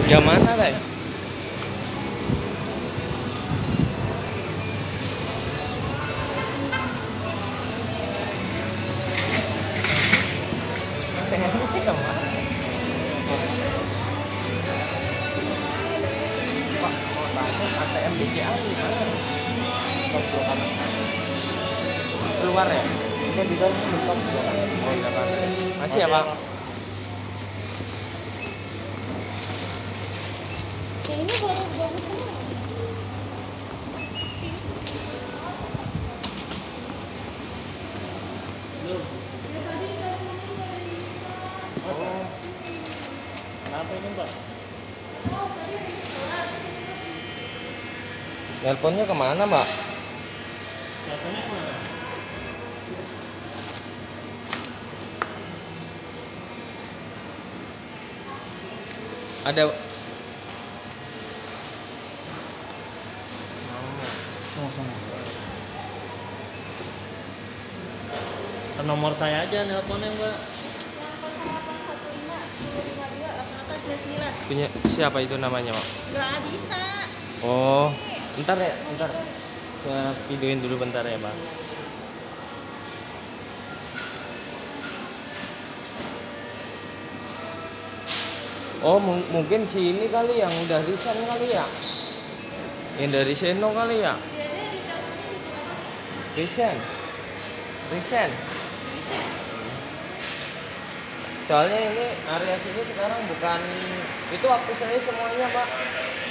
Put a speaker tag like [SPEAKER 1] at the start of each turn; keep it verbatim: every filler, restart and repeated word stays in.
[SPEAKER 1] Yang mana, Teh? Ini kemana? Pak, mau tanya A T M B C A di mana? Keluar ya?
[SPEAKER 2] Ini di dalam mentok.
[SPEAKER 1] Oh, di depan. Masih ya, Pak?
[SPEAKER 3] Ya ini baru bagus semua.
[SPEAKER 2] Oh. Kenapa ini, Mbak?
[SPEAKER 1] Nelponnya kemana, Mbak?
[SPEAKER 2] Teleponnya kemana?
[SPEAKER 1] Ada
[SPEAKER 2] Sama-sama. Ke nomor saya aja nelponnya, Mbak.
[SPEAKER 1] punya siapa itu namanya, Pak?
[SPEAKER 3] Nggak bisa.
[SPEAKER 1] Oh, bentar ya, bentar. Saya videoin dulu bentar ya, Pak. Oh, mung- mungkin si ini kali yang udah resign kali ya? Yang dari Seno kali ya? Resign. Resign. Soalnya ini area sini sekarang bukan itu hapus saya semuanya, Pak.